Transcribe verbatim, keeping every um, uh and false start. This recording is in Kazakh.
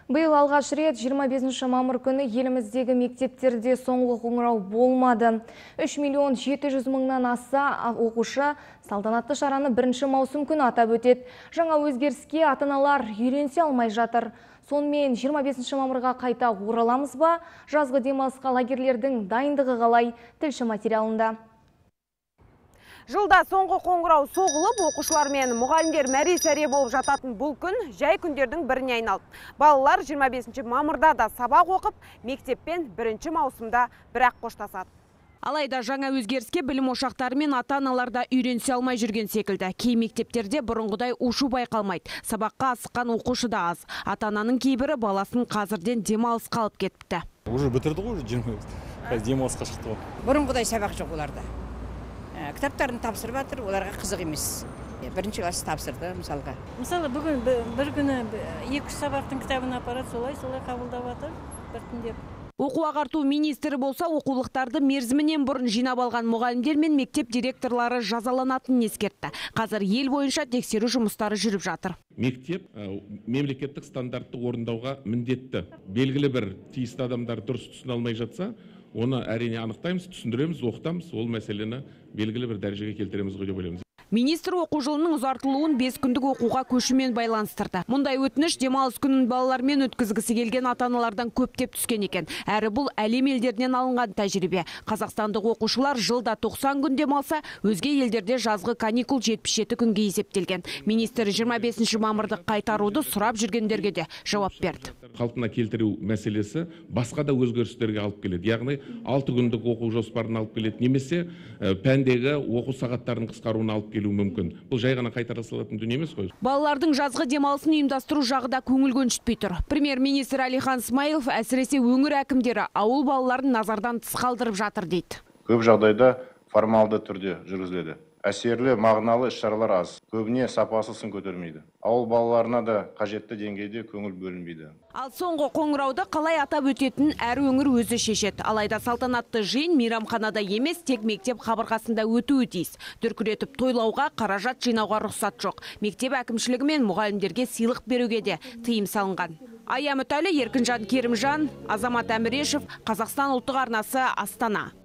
Биыл алғаш рет жиырма бесінші мамыр күні еліміздегі мектептерде соңғы қоңырау болмады. үш миллион жеті жүз мыңнан аса оқушы салтанатты шараны бірінші маусым күні атап өтеді. Жаңа өзгеріске ата-аналар үйренсе алмай жатыр. Сонымен жиырма бесінші мамырға қайта ораламыз ба? Жазғы демалысқа лагерлердің дайындығы қалай? Тілші материалында. Жылда соңғы қоңырау соғылып, оқушылар мен мұғалімдер мәре-сәре болып жататын бұл күн жай күндердің біріне айналды. Балалар жиырма бесінші мамырда да сабақ оқып, мектеппен бірінші маусымда бірақ қоштасады. Алайда жаңа өзгеріске білім ошақтары мен ата-аналарда үйренсе алмай жүрген секілді. Кей мектептерде бұрынғыдай ушу байқалмайды. Сабаққа асыққан оқушы да аз. Ата-ананың кейбірі баласын қазірден демалыс қалып кетіпті. Уже бітірді ғой, демалысқа шықты ғой. Бұрынғыдай сабақ жоқ оларда. Кітаптарын тапсырып жатыр, оларға қызық емес. Бірінші класс тапсырды, мысалға. Мысалы, бүгін бір күні екі-үш сабақтың кітабын апарады, солай, солай қабылдап жатыр, біртіндеп. Оқу ағарту министрі болса, оқулықтарды мерзімінен бұрын жинап алған мұғалімдер мен мектеп директорлары жазаланатынын ескертті. Қазір ел бойынша тексеру жұмыстары жүріп жатыр. Мектеп мемлекеттік стандартты орындауға міндетті. Белгілі бір тиісті адамдар дұрыс түсіне алмай жатса, оны әрине анықтаймыз, түсіндіреміз, оқытамыз, ол мәселені белгілі бір дәрежеге келтіреміз ғой деп ойлаймыз. Министр оқу жылының ұзартылуын бес күндік оқуға көшумен байланыстырды. Мұндай өтініш демалыс күнін балалармен өткізгісі келген ата-аналардан көптеп түскен екен. Әрі бұл әлем елдерінен алынған тәжірибе. Қазақстандық оқушылар жылда тоқсан күн демалса, өзге елдерде жазғы каникул жетпіс жеті күнге есептелген. Министр жиырма бесінші мамырды қайтаруды сұрап жүргендерге де жауап берді. Қалпына келтіру мәселесі басқа да өзгерістерге алып келеді. Яғни алты күндік оқу жоспарын алып келеді, немесе пәндегі оқу сағаттарының қысқаруына алып келуі мүмкін. Бұл жай ғана қайтара салатын дүние емес қой. Балалардың жазғы демалысын ұйымдастыру жағы да көңіл көншітпей тұр. Премьер-министр Әлихан Смайылов әсіресе өңір әкімдері ауыл балаларын назардан тыс қалдырып жатыр дейді. Көп жағдайда формалды түрде жүргізіледі. Әсерлі, мағыналы іс-шаралар аз. Көбіне сапасы сын көтермейді. Ауыл балаларына да қажетті деңгейде көңіл бөлінбейді. Ал соңғы қоңырауды қалай атап өтетін әр өңір өзі шешеді. Алайда салтанатты жиын мейрамханада емес, тек мектеп қабырғасында өтуі тиіс. Дүркіретіп тойлауға, қаражат жинауға рұқсат жоқ. Мектеп әкімшілігі мен мұғалімдерге сыйлық беруге де тыйым салынған. Ая Мүтәлі, Еркінжан Керімжан, Азамат Әмірешев, Қазақстан ұлттық арнасы, Астана.